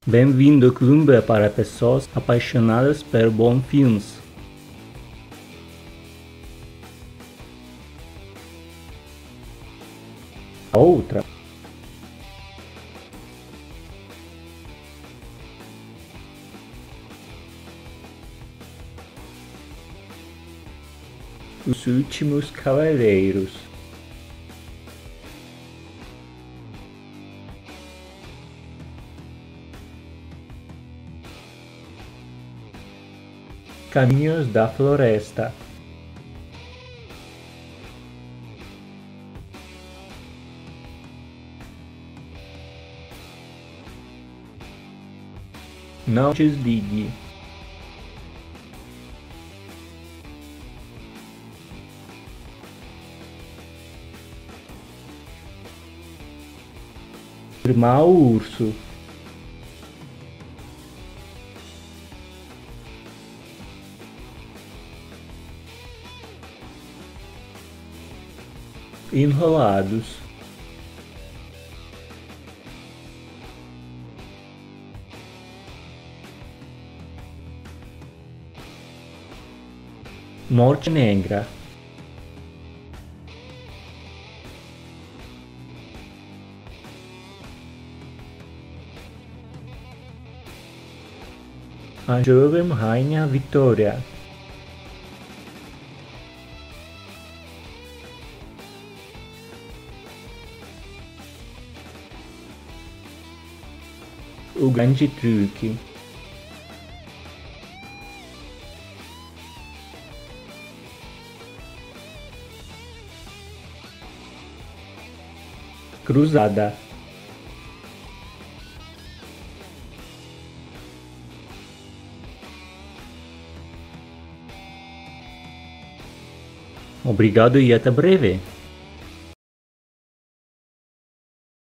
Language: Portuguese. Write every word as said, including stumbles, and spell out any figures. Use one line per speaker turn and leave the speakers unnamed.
Bem-vindo ao clube para pessoas apaixonadas por bons filmes. A outra. Os Últimos Cavaleiros. Caminhos da Floresta. Não desligue. Irmão Urso. Enrolados. Morte Negra. A Jovem Rainha Vitória. O Grande Truque. Cruzada. Obrigado e até breve.